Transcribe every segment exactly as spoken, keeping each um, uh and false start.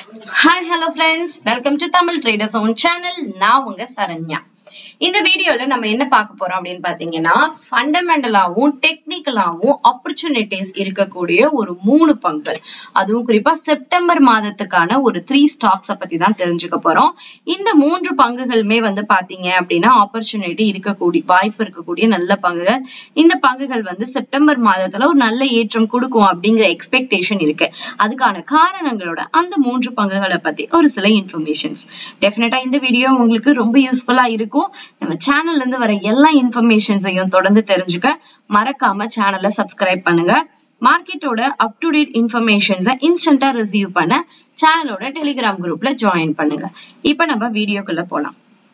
Hi, hello friends. Welcome to Tamil Traders Zone channel. நான் உங்க சரண்யா. இந்த வீடியோல நம்ம என்ன பார்க்க போறோம் அப்படின்னு பாத்தீங்கன்னா ஃபண்டமெண்டலாவும் டெக்னிக்கலாவும் ஆப்பர்ச்சுனிட்டிஸ் இருக்கக்கூடிய ஒரு மூணு பங்குகள், அதுவும் குறிப்பா செப்டம்பர் மாதத்துக்கான ஒரு த்ரீ ஸ்டாக்ஸ பத்தி தான் தெரிஞ்சுக்க போறோம். இந்த மூன்று பங்குகளுமே வந்து பாத்தீங்க அப்படின்னா ஆப்பர்ச்சுனிட்டி இருக்கக்கூடிய வாய்ப்பு இருக்கக்கூடிய நல்ல பங்குகள். இந்த பங்குகள் வந்து செப்டம்பர் மாதத்துல ஒரு நல்ல ஏற்றம் கொடுக்கும் அப்படிங்கிற எக்ஸ்பெக்டேஷன் இருக்கு. அதுக்கான காரணங்களோட அந்த மூன்று பங்குகளை பத்தி ஒரு சில இன்ஃபர்மேஷன்ஸ். டெஃபினட்டா இந்த வீடியோ உங்களுக்கு ரொம்ப யூஸ்ஃபுல்லா இருக்கும். நம்ம சேனல்ல இருந்து வர எல்லா இன்ஃபர்மேஷன்ஸையும் தொடர்ந்து தெரிஞ்சுக்க மறக்காம சேனலை சப்ஸ்கிரைப் பண்ணுங்க. மார்க்கெட்டோட அப் டு டேட் இன்ஃபர்மேஷன்ஸை இன்ஸ்டன்டா ரிசீவ் பண்ண சேனலோட டெலிகிராம் குரூப்ல ஜாயின் பண்ணுங்க. இப்போ நம்ம வீடியோக்குள்ள போலாம்.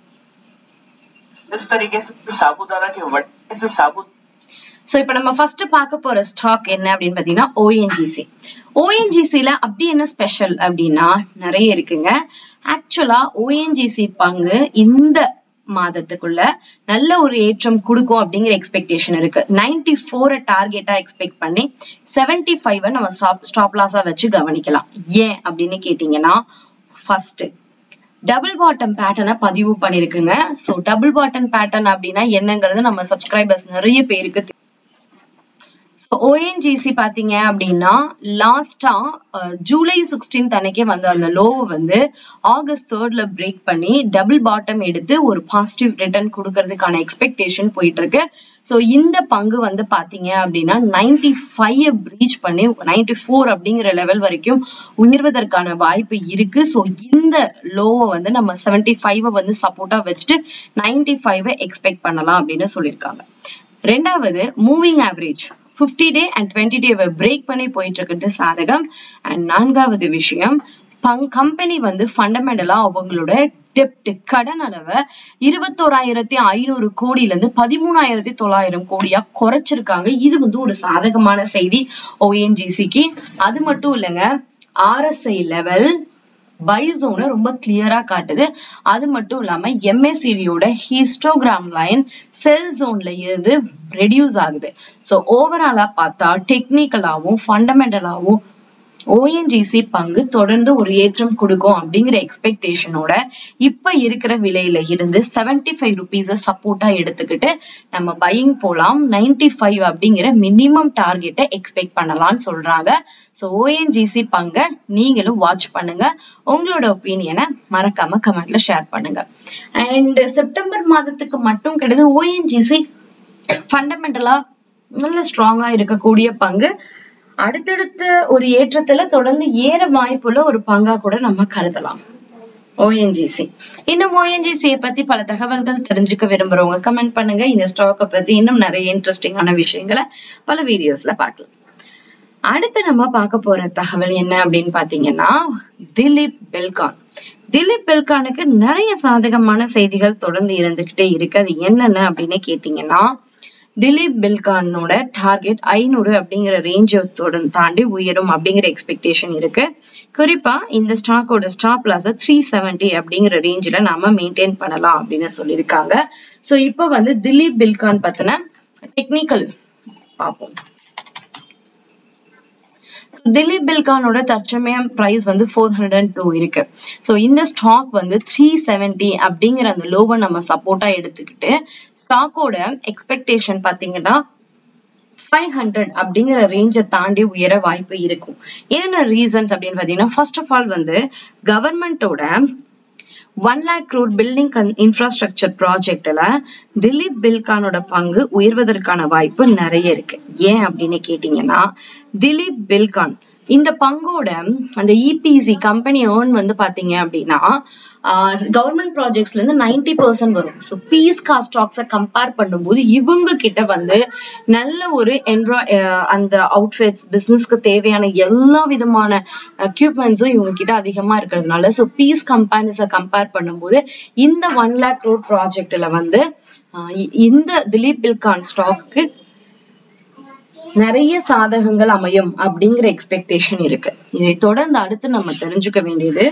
इस तरीके से साबूदाना के वड़े से साबुत சோ இப்போ நம்ம ஃபர்ஸ்ட் பார்க்க போற ஸ்டாக் என்ன அப்படின்னு பாத்தீங்கன்னா O N G C. O N G C ல அப்படி என்ன ஸ்பெஷல் அப்படின்னா நிறைய இருக்குங்க. ஆக்சுவலா O N G C பங்கு இந்த மாதத்துக்குள்ள நல்ல ஒரு ஏற்றம் கொடுக்கும் அப்படிங்கிற எக்ஸ்பெக்டேஷன் இருக்கு. நைன்டி ஃபோர் டார்கெட்டா எக்ஸ்பெக்ட் பண்ணி செவன்டி ஃபைவ் நம்ம ஸ்டாப் ஸ்டாப் லாஸா வச்சு கவனிக்கலாம். ஏன் அப்படின்னு கேட்டீங்கன்னா, ஃபர்ஸ்ட் டபுள் பாட்டம் பேட்டர்னை பதிவு பண்ணிருக்குங்க. சோ டபுள் பாட்டம் பேட்டர்ன் அப்படின்னா என்னங்கிறது நம்ம சப்ஸ்கிரைபர்ஸ் நிறைய பேருக்கு O N G C பாத்தீங்க அப்படின்னா லாஸ்டா ஜூலை சிக்ஸ்டீன்த் அன்னைக்கே வந்து அந்த லோவை வந்து ஆகஸ்ட் தேர்ட்ல பிரேக் பண்ணி டபுள் பாட்டம் எடுத்து ஒரு பாசிட்டிவ் ரிட்டர்ன் கொடுக்கறதுக்கான எக்ஸ்பெக்டேஷன் போயிட்டு இருக்கு. சோ இந்த பங்கு வந்து பாத்தீங்க அப்படின்னா நைன்டி ஃபைவ் பிரீச் பண்ணி நைன்டி ஃபோர் அப்படிங்கிற லெவல் வரைக்கும் உயர்வதற்கான வாய்ப்பு இருக்கு. சோ இந்த லோவை வந்து நம்ம செவன்டி ஃபைவ் வந்து சப்போர்ட்டா வச்சுட்டு நைன்டி ஃபைவ் எக்ஸ்பெக்ட் பண்ணலாம் அப்படின்னு சொல்லியிருக்காங்க. ரெண்டாவது moving average fifty day and twenty day break பண்ணி போயிட்டு இருக்கிறது சாதகம். அண்ட் நான்காவது விஷயம், கம்பெனி வந்து ஃபண்டமெண்டலா அவங்களோட டெப்ட் கடன் அளவை இருபத்தோராயிரத்தி ஐநூறு கோடியில இருந்து பதிமூணாயிரத்தி தொள்ளாயிரம் கோடியா குறைச்சிருக்காங்க. இது வந்து ஒரு சாதகமான செய்தி O N G C க்கு. அது மட்டும் இல்லைங்க, R S I level buy ஜோனை ரொம்ப கிளியரா காட்டுது. அது மட்டும் இல்லாம M A C D யோட ஹிஸ்டோகிராம் லைன் செல் ஜோன்ல இருந்து ரெடியூஸ் ஆகுது. சோ ஓவராலா பார்த்தா டெக்னிக்கலாவும் ஃபண்டமெண்டலாவும் O N G C பங்கு தொடர்ந்து ஒரு ஏற்றம் கொடுக்கும் அப்படிங்கிற எக்ஸ்பெக்டேஷனோட இப்ப இருக்கிற விலையில இருந்து செவன்டி ஃபைவ் ருபீஸ் சப்போர்ட்டா எடுத்துக்கிட்டு நம்ம பையிங் போலாம். நைன்டி ஃபைவ் அப்படிங்கிற மினிமம் டார்கெட்டை எக்ஸ்பெக்ட் பண்ணலாம்னு சொல்றாங்க. So O N G C பங்க நீங்களும் வாட்ச் பண்ணுங்க. உங்களோட ஒப்பீனியனை மறக்காம கமெண்ட்ல ஷேர் பண்ணுங்க. அண்ட் செப்டம்பர் மாதத்துக்கு மட்டும் கிடையாது, O N G C ஃபண்டமெண்டலா நல்ல ஸ்ட்ராங்கா இருக்கக்கூடிய பங்கு. அடுத்தடுத்த ஒரு ஏற்றத்துல தொடர்ந்து ஏற வாய்ப்புள்ள ஒரு பங்கா கூட நம்ம கருதலாம் O N G C. இன்னும் O N G C பத்தி பல தகவல்கள் தெரிஞ்சுக்க விரும்புறவங்க கமெண்ட் பண்ணுங்க. இந்த ஸ்டாக்கை பத்தி இன்னும் நிறைய இன்ட்ரெஸ்டிங்கான விஷயங்களை பல வீடியோஸ்ல பார்க்கலாம். அடுத்து நம்ம பார்க்க போற தகவல் என்ன அப்படின்னு பாத்தீங்கன்னா, திலீப் பில்கான். திலீப் பில்கானுக்கு நிறைய சாதகமான செய்திகள் தொடர்ந்து இருந்துகிட்டே இருக்கு. அது என்னென்ன அப்படின்னு கேட்டீங்கன்னா, திலீப் பில்கானோட டார்கெட் ஐநூறு அப்படிங்கிற ரேஞ்சை தொடர்ந்து தாண்டி உயரும் அப்படிங்கிற எக்ஸ்பெக்டேஷன் இருக்கு. குறிப்பா இந்த ஸ்டாக்கோட ஸ்டாப் லாஸ் த்ரீ செவன்டி அப்படிங்கிற ரேஞ்சில நாம மெயின்டைன் பண்ணலாம் அப்படின்னு சொல்லியிருக்காங்க. சோ இப்ப வந்து திலீப் பில்கான் பத்தின டெக்னிக்கல் பார்ப்போம். திலீப் பில்கானோட தற்சமயம் பிரைஸ் வந்து ஃபோர் ஹண்ட்ரட் டூ இருக்கு. சோ இந்த ஸ்டாக் வந்து த்ரீ செவன்டி அப்படிங்கிற அந்த லோவை நம்ம சப்போர்ட்டா எடுத்துக்கிட்டு ஸ்டாக்கோட எக்ஸ்பெக்டேஷன் பாத்தீங்கன்னா ஃபைவ் ஹண்ட்ரட் அப்படிங்கிற ரேஞ்சை தாண்டி உயர வாய்ப்பு இருக்கும். என்னென்ன ரீசன்ஸ் அப்படின்னு பாத்தீங்கன்னா, ஃபர்ஸ்ட் ஆஃப் ஆல் வந்து கவர்மெண்டோட one lakh crore building infrastructure ப்ராஜெக்ட்ல திலீப் பில்கானோட பங்கு உயர்வதற்கான வாய்ப்பு நிறைய இருக்கு. ஏன் அப்படின்னு கேட்டீங்கன்னா, திலீப் பில்கான் இந்த பங்கோட அந்த E P C company earn வந்து பாத்தீங்க அப்படின்னா கவர்மெண்ட் ப்ராஜெக்ட்ஸ்ல இருந்து நைன்டி பர்சன்ட் வரும். ஸோ பீஸ் காஸ்ட் ஸ்டாக்ஸை கம்பேர் பண்ணும்போது இவங்க கிட்ட வந்து நல்ல ஒரு என்ட்ரா அந்த அவுட்ஃபிட்ஸ் பிசினஸ்க்கு தேவையான எல்லா விதமான எக்யூப்மெண்ட்ஸும் இவங்க கிட்ட அதிகமா இருக்கிறதுனால ஸோ பீஸ் கம்பேனிஸை கம்பேர் பண்ணும்போது இந்த ஒன் லேக் crore ப்ராஜெக்ட்ல வந்து இந்த திலீப் பில்கான் ஸ்டாக்கு நிறைய சாதகங்கள் அமையும் அப்படிங்கிற எக்ஸ்பெக்டேஷன் இருக்கு. இதை தொடர்ந்து அடுத்து நம்ம தெரிஞ்சுக்க வேண்டியது,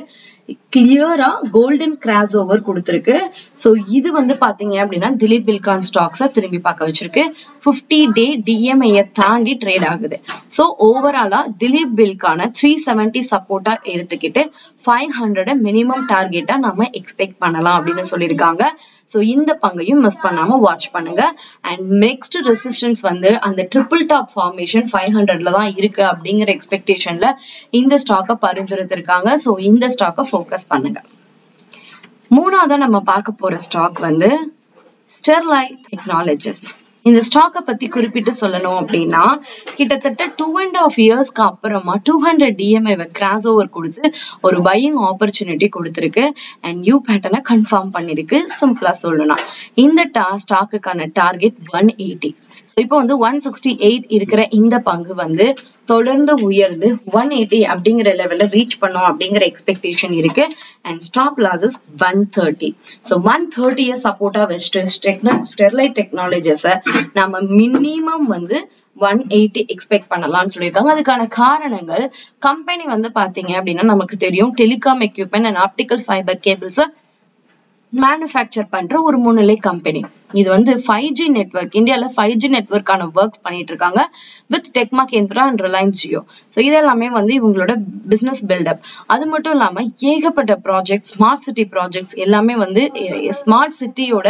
கிளியரா கோல்டன் கிராஸ் ஓவர் கொடுத்திருக்கு. சோ இது வந்து பாத்தீங்க அப்படின்னா திலீப் பில்கான் ஸ்டாக்ஸ திரும்பி பார்க்க வச்சிருக்கு. பிப்டி டே டிஎம்ஐ தாண்டி ட்ரேட் ஆகுது. சோ ஓவராலா திலீப் பில்கான த்ரீ செவன்டி சப்போர்ட்டா எடுத்துக்கிட்டு ஃபைவ் ஹண்ட்ரட் மினிமம் டார்கெட்டா நம்ம எக்ஸ்பெக்ட் பண்ணலாம் அப்படின்னு சொல்லியிருக்காங்க. சோ இந்த பங்கையும் மிஸ் பண்ணாம வாட்ச் பண்ணுங்க. அண்ட் நெக்ஸ்ட் ரெசிஸ்டன்ஸ் வந்து அந்த ட்ரிபிள் டாப் ஃபார்மேஷன் ஃபைவ் ஹண்ட்ரட்ல தான் இருக்கு அப்படிங்கிற எக்ஸ்பெக்டேஷன்ல இந்த ஸ்டாக்கை பரிந்துரைத்திருக்காங்க. சோ இந்த ஸ்டாக்கை ஃபோக்கஸ் பண்ணுங்க. மூணாவதா நம்ம பார்க்க போற ஸ்டாக் வந்து ஸ்டெர்லைட் டெக்னாலஜிஸ். இந்த ஸ்டாக்கை பத்தி குறிப்பிட்டு சொல்லணும் அப்படின்னா கிட்டத்தட்ட டூ அண்ட் ஹாஃப் இயர்ஸ்க்கு அப்புறமா two hundred DMA cross over கொடுத்து ஒரு பையிங் ஆப்பர்ச்சுனிட்டி கொடுத்துருக்கு. அண்ட் நியூ பேட்டர்னை கன்ஃபார்ம் பண்ணிருக்கு. சிம்பிளா சொல்லணும், இந்த ஸ்டாக்குக்கான டார்கெட் ஒன் எயிட்டி. இப்போ வந்து ஒன் சிக்ஸ்டி எயிட் இருக்கிற இந்த பங்கு வந்து தொடர்ந்து உயர்ந்து ஒன் எயிட்டி அப்படிங்கிற லெவல்ல ரீச் பண்ணோம் அப்படிங்கிற எக்ஸ்பெக்டேஷன் இருக்கு. And stop losses one thirty. So one தேர்ட்டியை சப்போர்ட்டா வச்சுட்டு ஸ்டெர்லைட் டெக்னாலஜிஸ நம்ம மினிமம் வந்து ஒன் எயிட்டி எக்ஸ்பெக்ட் பண்ணலாம்னு சொல்லியிருக்காங்க. அதுக்கான காரணங்கள், கம்பெனி வந்து பாத்தீங்க அப்படின்னா நமக்கு தெரியும் telecom equipment and optical fibre cables manufacture பண்ற ஒரு முன்னிலை கம்பெனி. இது வந்து ஃபைவ் ஜி நெட்வொர்க், இந்தியால ஃபைவ் ஜி நெட்வொர்க்கான ஒர்க்ஸ் பண்ணிட்டு இருக்காங்க வித் டெக்மா கேந்திரா அண்ட் ரிலையன்ஸ் ஜியோ. ஸோ இதெல்லாமே வந்து இவங்களோட பிசினஸ் பில்டப். அது மட்டும் இல்லாம ஏகப்பட்ட ப்ராஜெக்ட், ஸ்மார்ட் சிட்டி ப்ராஜெக்ட்ஸ் எல்லாமே வந்து ஸ்மார்ட் சிட்டியோட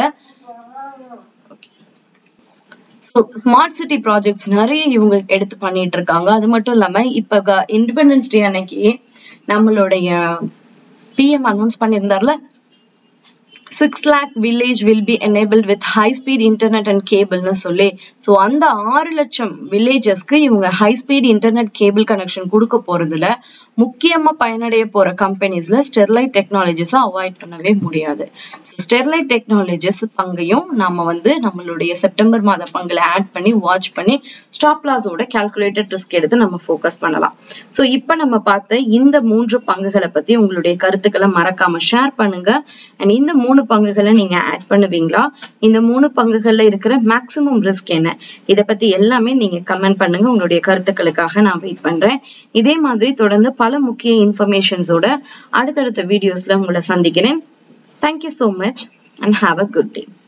ஸ்மார்ட் சிட்டி ப்ராஜெக்ட்ஸ் நிறைய இவங்க எடுத்து பண்ணிட்டு இருக்காங்க. அது மட்டும் இல்லாம இப்ப இண்டிபெண்டன்ஸ் டே அன்னைக்கு நம்மளுடைய பிஎம் அனௌன்ஸ் பண்ணியிருந்தார்ல, six lakh village will be enabled with high speed internet and கேபிள்னு சொல்லி, ஸோ அந்த ஆறு லட்சம் வில்லேஜஸ்க்கு இவங்க high speed internet cable connection கொடுக்க போறதுல முக்கியமா பயனடைய போற கம்பெனிஸ்ல ஸ்டெர்லைட் டெக்னாலஜிஸை அவாய்ட் பண்ணவே முடியாது. ஸ்டெர்லைட் டெக்னாலஜிஸ் பங்கையும் நம்ம வந்து நம்மளுடைய செப்டம்பர் மாத பங்குல ஆட் பண்ணி வாட்ச் பண்ணி ஸ்டாப் லாஸோட கால்குலேட்டட் ரிஸ்க் எடுத்து நம்ம ஃபோக்கஸ் பண்ணலாம். ஸோ இப்போ நம்ம பார்த்த இந்த மூன்று பங்குகளை பத்தி உங்களுடைய கருத்துக்களை மறக்காம ஷேர் பண்ணுங்க. அண்ட் இந்த மூணு பங்குகளை நீங்க ஆட் பண்ணுவீங்களா? இந்த மூணு பங்குகள்ல இருக்கிற மேக்சிமம் ரிஸ்க் என்ன? இத பத்தி எல்லாமே நீங்க கமெண்ட் பண்ணுங்க. உங்களுடைய கருத்துக்களுக்காக நான் வெயிட் பண்றேன். இதே மாதிரி தொடர்ந்து பல முக்கிய இன்ஃபர்மேஷன்ஸோட அடுத்தடுத்த வீடியோஸ்ல உங்களை சந்திக்கிறேன். Thank you so much and have a good day.